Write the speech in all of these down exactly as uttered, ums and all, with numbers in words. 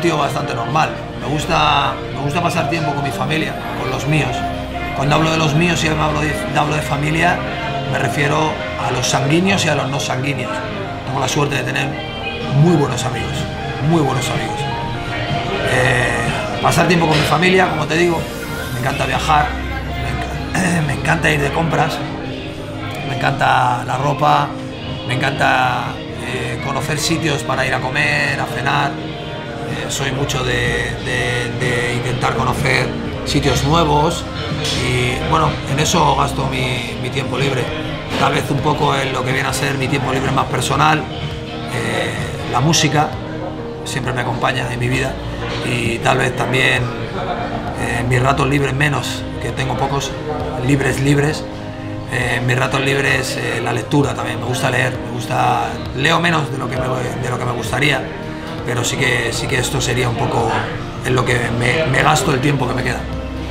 tío bastante normal. Me gusta, me gusta pasar tiempo con mi familia, con los míos. Cuando hablo de los míos y hablo de, hablo de familia, me refiero a los sanguíneos y a los no sanguíneos. Tengo la suerte de tener muy buenos amigos, muy buenos amigos. Eh, pasar tiempo con mi familia, como te digo, me encanta viajar, me encanta, me encanta ir de compras, me encanta la ropa, me encanta eh, conocer sitios para ir a comer, a cenar. Eh, soy mucho de, de, de intentar conocer sitios nuevos y bueno, en eso gasto mi, mi tiempo libre. Tal vez un poco en lo que viene a ser mi tiempo libre más personal, eh, la música siempre me acompaña en mi vida y tal vez también eh, mis ratos libres menos, que tengo pocos, libres libres, eh, mis ratos libres eh, la lectura también, me gusta leer, me gusta, leo menos de lo que me, de lo que me gustaría, pero sí que, sí que esto sería un poco en lo que me, me gasto el tiempo que me queda.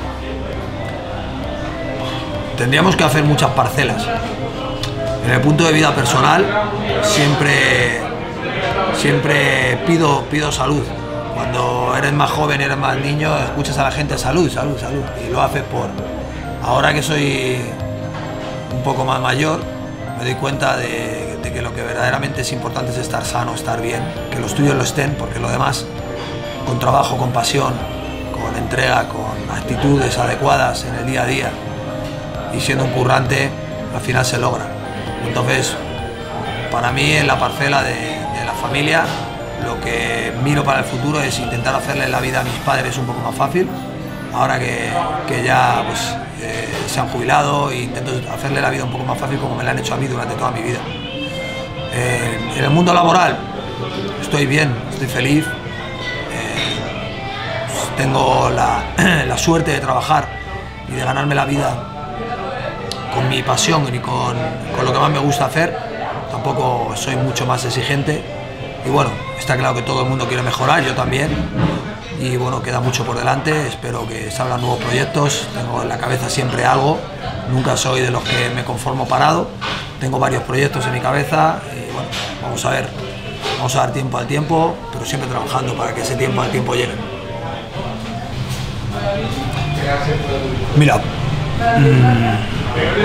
Tendríamos que hacer muchas parcelas. En el punto de vida personal siempre, siempre pido, pido salud. Cuando eres más joven, eres más niño, escuchas a la gente salud, salud, salud, y lo haces por... Ahora que soy un poco más mayor, me doy cuenta de, de que lo que verdaderamente es importante es estar sano, estar bien, que los tuyos lo estén, porque lo demás, con trabajo, con pasión, con entrega, con actitudes adecuadas en el día a día y siendo un currante, al final se logra. Entonces, para mí en la parcela de, de la familia, lo que miro para el futuro es intentar hacerle la vida a mis padres un poco más fácil. Ahora que, que ya pues, eh, se han jubilado, e intento hacerle la vida un poco más fácil como me la han hecho a mí durante toda mi vida. Eh, en el mundo laboral estoy bien, estoy feliz. Eh, tengo la, la suerte de trabajar y de ganarme la vida con mi pasión y con, con lo que más me gusta hacer. Tampoco soy mucho más exigente y bueno, está claro que todo el mundo quiere mejorar, yo también, y bueno, queda mucho por delante, espero que salgan nuevos proyectos, tengo en la cabeza siempre algo, nunca soy de los que me conformo parado, tengo varios proyectos en mi cabeza y bueno, vamos a ver, vamos a dar tiempo al tiempo, pero siempre trabajando para que ese tiempo al tiempo llegue. Mira, mmm,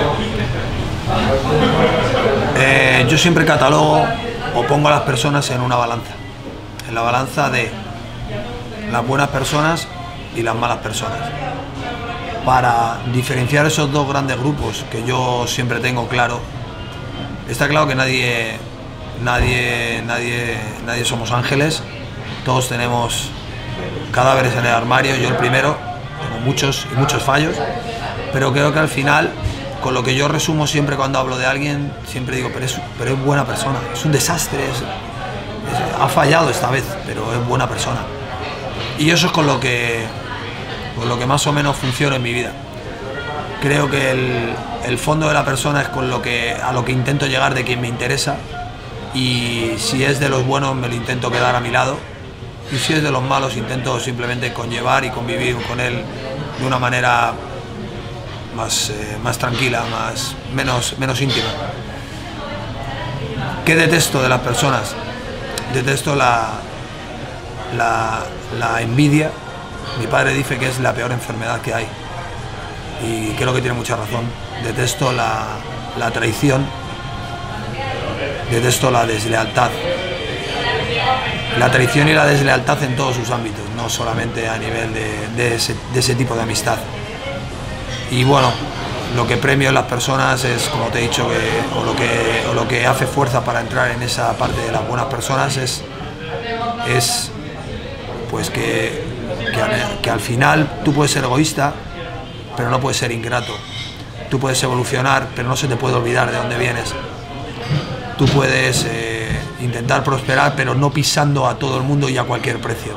Eh, yo siempre catalogo o pongo a las personas en una balanza, en la balanza de las buenas personas y las malas personas, para diferenciar esos dos grandes grupos que yo siempre tengo claro. Está claro que nadie, nadie, nadie, nadie somos ángeles, todos tenemos cadáveres en el armario, yo el primero, tengo muchos y muchos fallos, pero creo que al final, con lo que yo resumo siempre cuando hablo de alguien, siempre digo, pero es, pero es buena persona, es un desastre, es, es, ha fallado esta vez, pero es buena persona. Y eso es con lo que, con lo que más o menos funciona en mi vida. Creo que el, el fondo de la persona es con lo que, a lo que intento llegar de quien me interesa, y si es de los buenos me lo intento quedar a mi lado, y si es de los malos intento simplemente conllevar y convivir con él de una manera Más, eh, más tranquila, más, menos, menos íntima. ¿Qué detesto de las personas? Detesto la, la, la envidia. Mi padre dice que es la peor enfermedad que hay y creo que tiene mucha razón. Detesto la, la traición, detesto la deslealtad. La traición y la deslealtad en todos sus ámbitos, no solamente a nivel de, de, ese, de ese tipo de amistad. Y bueno, lo que premio en las personas es, como te he dicho, que, o, lo que, o lo que hace fuerza para entrar en esa parte de las buenas personas es, es pues que, que, al, que al final tú puedes ser egoísta, pero no puedes ser ingrato. Tú puedes evolucionar, pero no se te puede olvidar de dónde vienes. Tú puedes eh, intentar prosperar, pero no pisando a todo el mundo y a cualquier precio.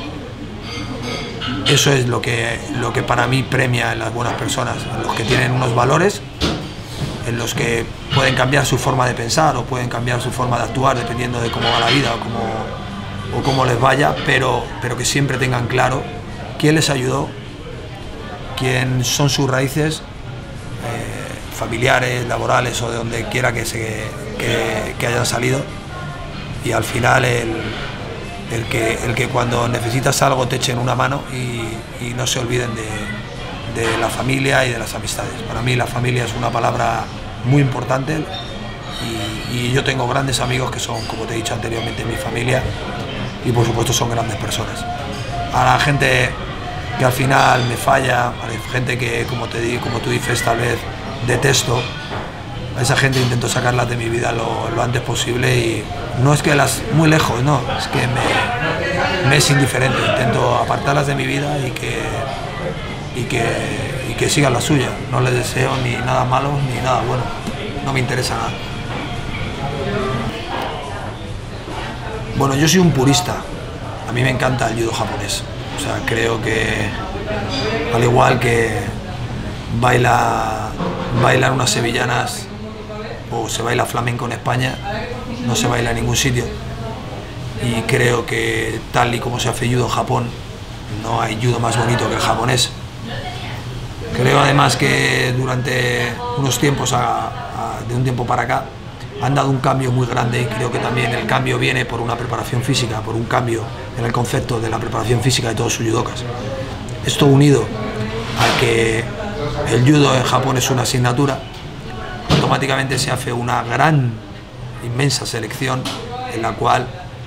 Eso es lo que, lo que para mí premia en las buenas personas, en los que tienen unos valores, en los que pueden cambiar su forma de pensar o pueden cambiar su forma de actuar dependiendo de cómo va la vida o cómo, o cómo les vaya, pero, pero que siempre tengan claro quién les ayudó, quién son sus raíces, eh, familiares, laborales o de donde quiera que, se, que, que hayan salido, y al final el, el que, el que cuando necesitas algo te echen una mano y, y no se olviden de, de la familia y de las amistades. Para mí la familia es una palabra muy importante y, y yo tengo grandes amigos que son, como te he dicho anteriormente, mi familia y por supuesto son grandes personas. A la gente que al final me falla, a la gente que, como, te di, como tú dices, tal vez detesto, a esa gente intento sacarlas de mi vida lo, lo antes posible y no es que las muy lejos, no, es que me, me es indiferente, intento apartarlas de mi vida y que, y que, y que sigan la suya. No les deseo ni nada malo ni nada bueno, no me interesa nada. Bueno, yo soy un purista, a mí me encanta el judo japonés, o sea, creo que al igual que baila, bailan unas sevillanas o se baila flamenco en España, no se baila en ningún sitio y creo que tal y como se hace judo en Japón, no hay judo más bonito que el japonés. Creo además que durante unos tiempos, a, a, de un tiempo para acá, han dado un cambio muy grande y creo que también el cambio viene por una preparación física, por un cambio en el concepto de la preparación física de todos sus judokas. Esto unido a que el judo en Japón es una asignatura, automáticamente se hace una gran, inmensa selección en la cual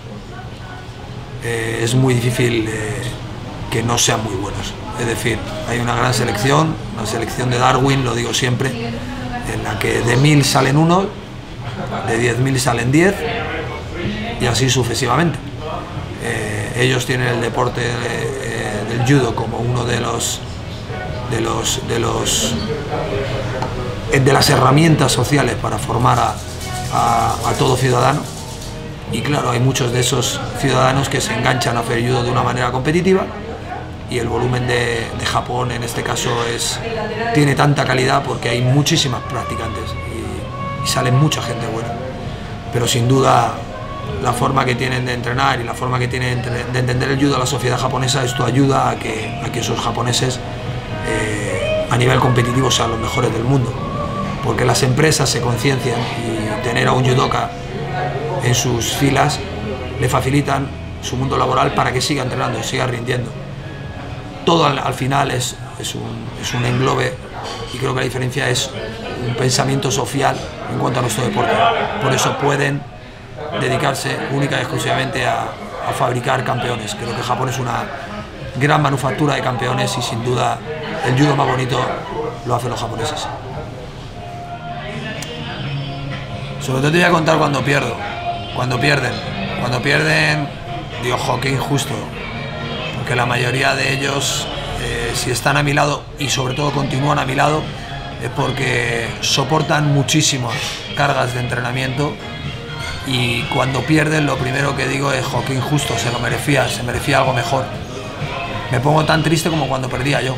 eh, es muy difícil eh, que no sean muy buenos. Es decir, hay una gran selección, una selección de Darwin, lo digo siempre, en la que de mil salen uno, de diez mil salen diez y así sucesivamente. Eh, ellos tienen el deporte de, eh, del judo como uno de los de los de los de las herramientas sociales para formar a, a, a todo ciudadano y claro, hay muchos de esos ciudadanos que se enganchan a hacer judo de una manera competitiva y el volumen de, de Japón en este caso es, tiene tanta calidad porque hay muchísimas practicantes y, y sale mucha gente buena, pero sin duda la forma que tienen de entrenar y la forma que tienen de entender el judo a la sociedad japonesa, esto ayuda a que, a que esos japoneses eh, a nivel competitivo sean los mejores del mundo, porque las empresas se conciencian y tener a un judoka en sus filas le facilitan su mundo laboral para que siga entrenando y siga rindiendo. Todo al, al final es, es, un, es un englobe y creo que la diferencia es un pensamiento social en cuanto a nuestro deporte. Por eso pueden dedicarse única y exclusivamente a, a fabricar campeones. Creo que Japón es una gran manufactura de campeones y sin duda el judo más bonito lo hacen los japoneses. Sobre todo te voy a contar cuando pierdo, cuando pierden. Cuando pierden, digo, jo, qué injusto. Porque la mayoría de ellos, eh, si están a mi lado y sobre todo continúan a mi lado, es porque soportan muchísimas cargas de entrenamiento y cuando pierden lo primero que digo es, jo, qué injusto, se lo merecía, se merecía algo mejor. Me pongo tan triste como cuando perdía yo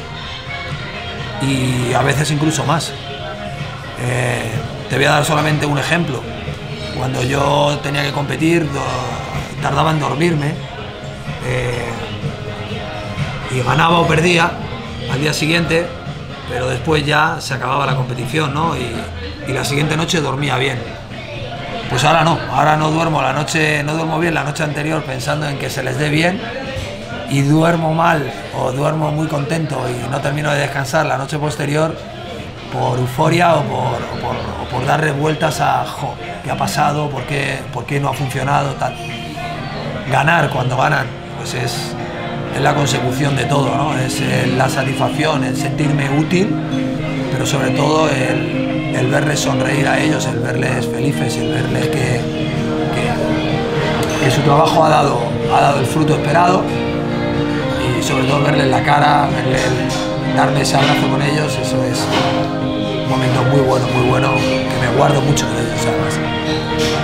y a veces incluso más. Eh, te voy a dar solamente un ejemplo. Cuando yo tenía que competir, tardaba en dormirme eh, y ganaba o perdía al día siguiente, pero después ya se acababa la competición, ¿no? Y, y la siguiente noche dormía bien. Pues ahora no, ahora no duermo la noche, no duermo bien la noche anterior pensando en que se les dé bien y duermo mal o duermo muy contento y no termino de descansar la noche posterior por euforia o por, o por, o por darle vueltas a jo, qué ha pasado, por qué, por qué no ha funcionado, tal. Ganar cuando ganan, pues es, es la consecución de todo, ¿no? Es el, la satisfacción, el sentirme útil, pero sobre todo el, el verles sonreír a ellos, el verles felices, el verles que, que, que su trabajo ha dado, ha dado el fruto esperado y sobre todo verles la cara, verles, darme ese abrazo con ellos, eso es un momento muy bueno, muy bueno, que me guardo mucho de ellos además.